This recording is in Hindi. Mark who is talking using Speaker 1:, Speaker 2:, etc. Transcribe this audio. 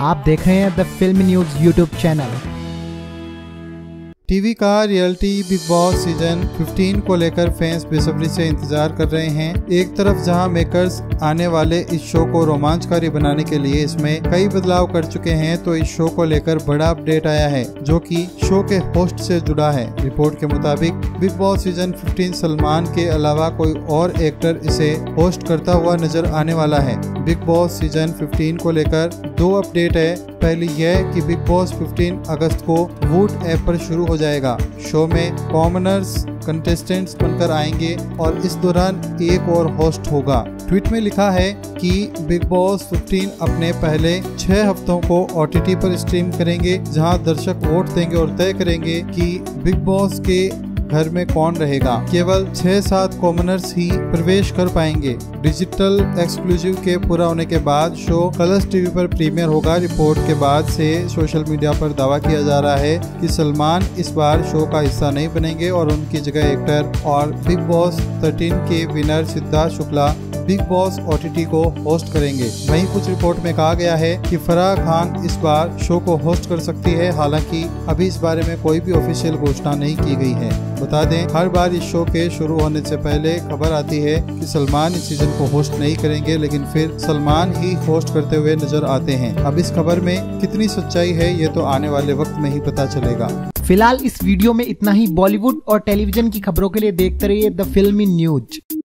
Speaker 1: आप देख रहे हैं the filmy news YouTube channel.
Speaker 2: TV का रियलिटी बिग बॉस सीजन 15 को लेकर फैंस बेसब्री से इंतजार कर रहे हैं। एक तरफ जहां मेकर्स आने वाले इस शो को रोमांचकारी बनाने के लिए इसमें कई बदलाव कर चुके हैं, तो इस शो को लेकर बड़ा अपडेट आया है जो कि शो के होस्ट से जुड़ा है। रिपोर्ट के मुताबिक बिग बॉस सीजन 15 सलमान के अलावा कोई और एक्टर इसे होस्ट करता हुआ नजर आने वाला है। बिग बॉस सीजन 15 को लेकर दो अपडेट है। पहली यह कि बिग बॉस 15 अगस्त को वूट ऐप पर शुरू हो जाएगा। शो में कॉमनर्स कंटेस्टेंट्स बनकर आएंगे और इस दौरान एक और होस्ट होगा। ट्वीट में लिखा है कि बिग बॉस 15 अपने पहले 6 हफ्तों को OTT पर स्ट्रीम करेंगे, जहां दर्शक वोट देंगे और तय करेंगे कि बिग बॉस के घर में कौन रहेगा। केवल 6-7 कॉमनर्स ही प्रवेश कर पाएंगे। डिजिटल एक्सक्लूसिव के पूरा होने के बाद शो कलर्स टीवी पर प्रीमियर होगा। रिपोर्ट के बाद से सोशल मीडिया पर दावा किया जा रहा है कि सलमान इस बार शो का हिस्सा नहीं बनेंगे और उनकी जगह एक्टर और बिग बॉस 13 के winner Siddharth Shukla Bigg Boss OTT को होस्ट करेंगे। वहीं कुछ रिपोर्ट में कहा गया है कि फराह खान इस बार शो को होस्ट कर सकती है। हालांकि अभी इस बारे में कोई भी ऑफिशियल घोषणा नहीं की गई है। बता दें, हर बार इस शो के शुरू होने से पहले खबर आती है कि सलमान इस सीजन को होस्ट नहीं करेंगे, लेकिन फिर सलमान ही होस्ट करते हुए नजर आते हैं। अब इस खबर में कितनी सच्चाई है ये तो आने वाले वक्त में ही पता चलेगा।
Speaker 1: फिलहाल इस वीडियो में इतना ही। बॉलीवुड और टेलीविजन की खबरों के लिए देखते रहिए द फिल्मी न्यूज।